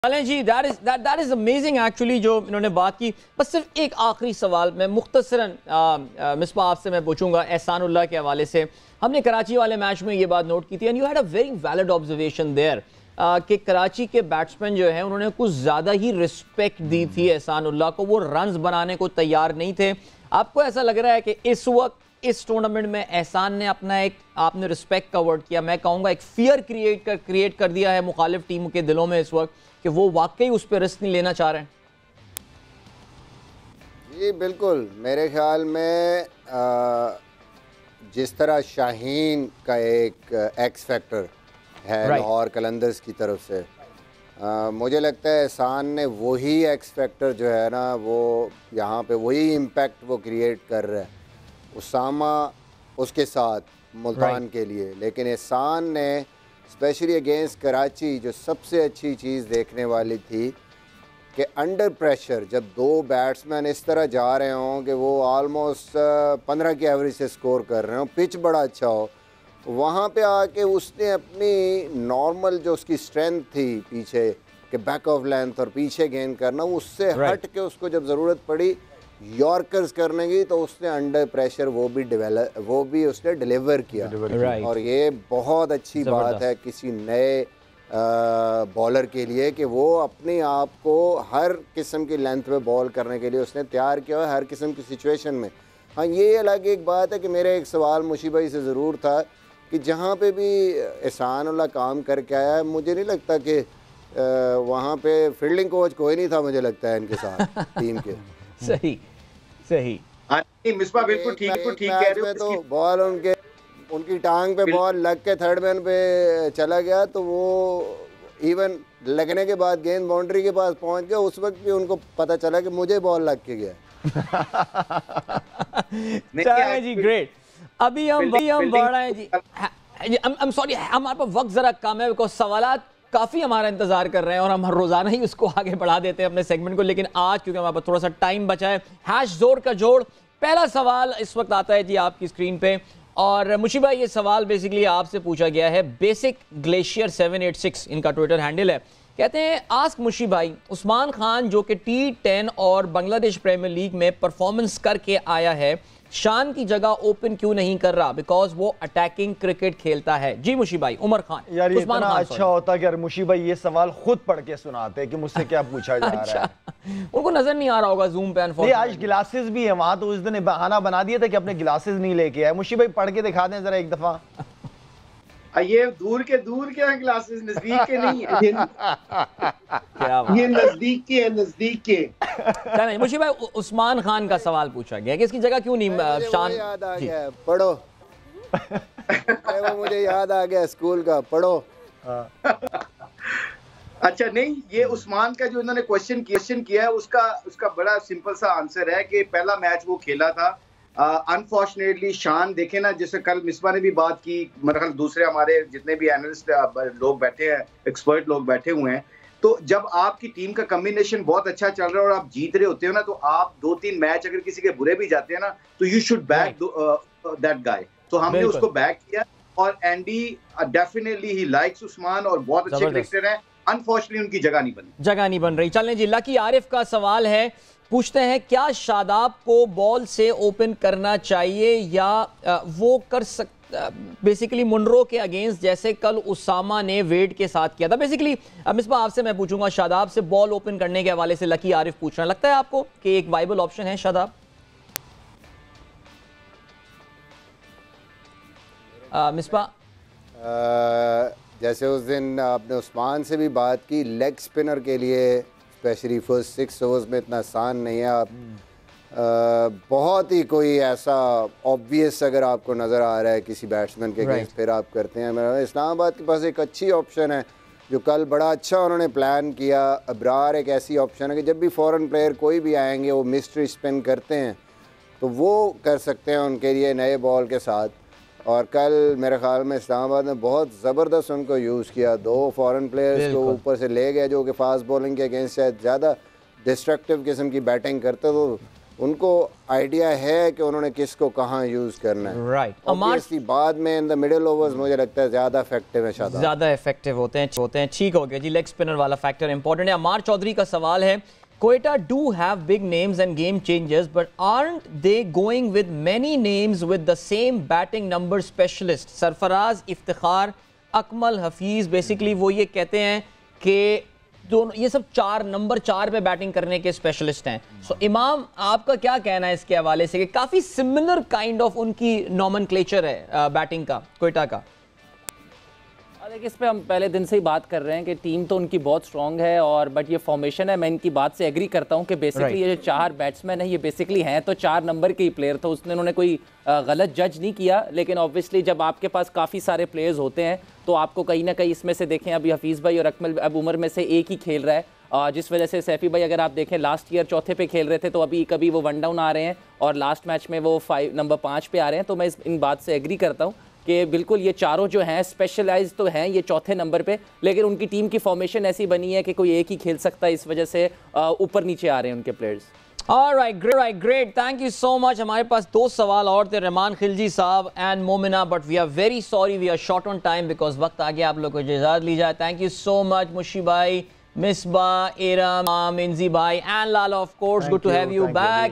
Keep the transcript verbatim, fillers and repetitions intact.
چلیں جی that is that that is amazing actually جو انہوں نے بات کی. بس صرف ایک آخری سوال میں مختصراً مصباح آپ سے میں پوچھوں گا احسان اللہ کے حوالے سے. ہم نے کراچی والے میچ میں یہ بات نوٹ کی تھی and you had a very valid observation there کہ کراچی کے بیٹسمین جو ہیں انہوں نے کچھ زیادہ ہی رسپیکٹ دی تھی احسان اللہ کو, وہ رنز بنانے کو تیار نہیں تھے. آپ کو ایسا لگ رہا ہے کہ اس وقت اس ٹورنامنٹ میں احسان نے اپنا ایک آپ نے رسپیکٹ کا ورڈ کیا, میں کہوں گا ایک فیئر کریٹ کر کریٹ کر دیا ہے مخالف ٹیم کے دلوں میں اس وقت کہ وہ واقعی اس پہ رسک نہیں لینا چاہ رہے ہیں؟ جی بالکل, میرے خیال میں جس طرح شاہین کا ایک ایکس فیکٹر ہے لاہور قلندرز کی طرف سے, مجھے لگتا ہے احسان نے وہی ایکس فیکٹر جو ہے نا وہ یہاں پہ وہی امپیکٹ وہ کریٹ کر رہا ہے اسامہ اس کے ساتھ ملتان کے لیے. لیکن احسان نے اسپیشلی اگینسٹ کراچی جو سب سے اچھی چیز دیکھنے والی تھی کہ انڈر پریشر جب دو بیٹسمین اس طرح جا رہے ہوں کہ وہ آلموسٹ پندرہ کی ایوریج سے سکور کر رہے ہوں, پچ بڑا اچھا ہو, وہاں پہ آ کے اس نے اپنی نارمل جو اس کی اسٹرینتھ تھی پیچھے کہ بیک آف لینتھ اور پیچھے گیند کرنا, اس سے ہٹ کے اس کو جب ضرورت پڑی یارکرز کرنے کی تو اس نے انڈر پریشر وہ بھی ڈیولپ وہ بھی اس نے ڈیلیور کیا. اور یہ بہت اچھی بات ہے کسی نئے بالر کے لیے کہ وہ اپنے آپ کو ہر قسم کی لینتھ پہ بال کرنے کے لیے اس نے تیار کیا ہے ہر قسم کی سچویشن میں. ہاں یہ الگ ایک بات ہے کہ میرا ایک سوال مشی بھائی سے ضرور تھا کہ جہاں پہ بھی احسان اللہ کام کر کے آیا ہے مجھے نہیں لگتا کہ وہاں پہ فیلڈنگ کوچ کوئی نہیں تھا, مجھے لگتا ہے ان کے ساتھ ٹیم کے. صحیح صحیح مصباح بالکل ٹھیک ہے, ٹھیک کہہ رہے ہو. تو بال ان کے ان کی ٹانگ پہ بال لگ کے تھرڈ مین پہ چلا گیا تو وہ ایون لگنے کے بعد گیند باؤنڈری کے پاس پہنچ گیا, اس وقت بھی ان کو پتہ چلا کہ مجھے بال لگ کے گیا. جی گریٹ. ابھی ہم ہم بڑھ رہے ہیں جی, I'm sorry ہمارے پاس وقت ذرا کم ہے بیکاز سوالات کافی ہمارا انتظار کر رہے ہیں اور ہم ہر روزانہ ہی اس کو آگے بڑھا دیتے ہیں اپنے سیگمنٹ کو, لیکن آج کیونکہ ہمارے پاس تھوڑا سا ٹائم بچا ہے, ہیش زور کا جوڑ پہلا سوال اس وقت آتا ہے جی آپ کی اسکرین پہ. اور مشی بھائی یہ سوال بیسیکلی آپ سے پوچھا گیا ہے, basic glacier seven eight six ان کا ٹویٹر ہینڈل ہے. کہتے ہیں آسک مشی بھائی, عثمان خان جو کہ ٹی ٹین اور بنگلہ دیش پریمیئر لیگ میں پرفارمنس کر کے آیا ہے, شان کی جگہ اوپن کیوں نہیں کر رہا بیکاز وہ اٹیکنگ کرکٹ کھیلتا ہے؟ جی مشی بھائی. عمر خان. یار یہ اتنا اچھا ہوتا کہ مشی بھائی یہ سوال خود پڑھ کے سناتے کہ مجھ سے کیا پوچھا جا رہا ہے. ان کو نظر نہیں آ رہا ہوگا زوم پہ. نہیں آج گلاسز بھی ہیں وہاں, تو اس دن بہانہ بنا دیا تھا کہ اپنے گلاسز نہیں لے کے آئے. مشی بھائی پڑھ کے دکھا دیں ذرا ایک دفعہ. یہ دور کے دور کے ہیں گلاسز, نزدیک کے نہیں ہیں. یہ نزدیک کے ہیں, نزدیک کے. مشی بھائی عثمان خان کا سوال پوچھا گیا کہ اس کی جگہ کیوں نہیں شان. یاد آ گیا پڑھو, مجھے یاد آ گیا اسکول کا, پڑھو. اچھا نہیں, یہ عثمان کا جو انہوں نے کوشچن کوشچن کیا ہے اس کا اس کا بڑا سمپل سا آنسر ہے کہ پہلا میچ وہ کھیلا تھا. انفارچونیٹلی شان دیکھیں نا, جیسے کل مصباح نے بھی بات کی, میرے خیال دوسرے ہمارے جتنے بھی اینالسٹ لوگ بیٹھے ہیں, ایکسپرٹ لوگ بیٹھے ہوئے ہیں, تو جب آپ کی ٹیم کا کمبینیشن بہت اچھا چل رہا ہے اور آپ جیت رہے ہوتے ہو نا, تو آپ دو تین میچ اگر کسی کے برے بھی جاتے ہیں نا تو you should back that guy. تو ہم نے اس کو بیک کیا اور اینڈی ڈیفینیٹلی ہی لائکس عثمان اور بہت اچھے کرکٹر ہیں. انفارچونیٹلی ان کی جگہ نہیں بنی جگہ نہیں بن رہی. چلیں جی, لکی عارف کا سوال ہے, پوچھتے ہیں کیا شاداب کو بال سے اوپن کرنا چاہیے یا وہ کر سکتا بیسیکلی منرو کے اگینسٹ جیسے کل اسامہ نے ویڈ کے ساتھ کیا تھا. بیسیکلی مصباح آپ سے میں پوچھوں گا شاداب سے بال اوپن کرنے کے حوالے سے لکی عارف پوچھ رہا ہے, لگتا ہے آپ کو کہ ایک وائبل آپشن ہے شاداب؟ مصباح جیسے اس دن آپ نے عثمان سے بھی بات کی, لیگ سپنر کے لیے اسپیشلی فرسٹ سکس اوورز میں اتنا آسان نہیں ہے. آپ بہت ہی کوئی ایسا آبویس اگر آپ کو نظر آ رہا ہے کسی بیٹسمین کے اگینسٹ پھر آپ کرتے ہیں. اسلام آباد کے پاس ایک اچھی آپشن ہے جو کل بڑا اچھا انہوں نے پلان کیا. ابرار ایک ایسی آپشن ہے کہ جب بھی فورن پلیئر کوئی بھی آئیں گے وہ مسٹری اسپن کرتے ہیں تو وہ کر سکتے ہیں ان کے لیے نئے بال کے ساتھ. اور کل میرے خیال میں اسلام آباد نے بہت زبردست ان کو یوز کیا, دو فورن پلیئرز کو اوپر سے لے گئے جو کہ فاسٹ بولنگ کے اگینسٹ شاید زیادہ ڈسٹرکٹیو قسم کی بیٹنگ کرتے, تو ان کو آئیڈیا ہے کہ انہوں نے کس کو کہاں یوز کرنا ہے. رائٹ. obviously بعد میں ان دا مڈل اوورز مجھے لگتا ہے زیادہ افیکٹو ہے شاداب, زیادہ افیکٹو ہوتے ہیں ہوتے ہیں ٹھیک ہو گیا جی. لیگ اسپنر والا فیکٹر امپورٹنٹ ہے. عمار چودھری کا سوال ہے, Quetta do have big names and game changers but aren't they going with many names with the same batting number specialist. Sarfaraz, Iftikhar, Akmal, Hafeez, basically وہ یہ کہتے ہیں کہ دونوں یہ سب چار نمبر چار پہ بیٹنگ کرنے کے اسپیشلسٹ ہیں. سو امام آپ کا کیا کہنا ہے اس کے حوالے سے کہ کافی سملر کائنڈ آف ان کی نومن کلیچر ہے بیٹنگ کا کوئٹہ کا؟ دیکھیں اس پہ ہم پہلے دن سے ہی بات کر رہے ہیں کہ ٹیم تو ان کی بہت سٹرونگ ہے اور بٹ یہ فارمیشن ہے, میں ان کی بات سے ایگری کرتا ہوں کہ بیسکلی یہ جو چار بیٹسمین ہیں یہ بیسکلی ہیں تو چار نمبر کے ہی پلیئر, تو اس نے انہوں نے کوئی غلط جج نہیں کیا. لیکن آبویسلی جب آپ کے پاس کافی سارے پلیئرز ہوتے ہیں تو آپ کو کہیں نہ کہیں اس میں سے دیکھیں ابھی حفیظ بھائی اور اکمل اب عمر میں سے ایک ہی کھیل رہا ہے, جس وجہ سے سیفی بھائی اگر آپ دیکھیں لاسٹ ایئر چوتھے پہ کھیل رہے تھے تو ابھی کبھی وہ ون ڈاؤن آ رہے ہیں اور لاسٹ میچ میں وہ فائیو نمبر پانچ پہ آ رہے ہیں. تو میں ان بات سے ایگری کرتا ہوں کہ بالکل یہ چاروں جو ہیں اسپیشلائز تو ہیں یہ چوتھے نمبر پہ, لیکن ان کی ٹیم کی فارمیشن ایسی بنی ہے کہ کوئی ایک ہی کھیل سکتا ہے, اس وجہ سے اوپر نیچے آ رہے ہیں ان کے players. Alright, great, great. Thank you so much. ہمارے پاس دو سوال اور تھے, Rehman Khilji Sahab and Momina, but we are very sorry we are short on time because وقت آگے آپ لوگ کو اجازت لی جائے. تھینک یو سو مچ مشی بھائی, مصباح, ارم, انزی بھائی and Lala, of course good to have you back.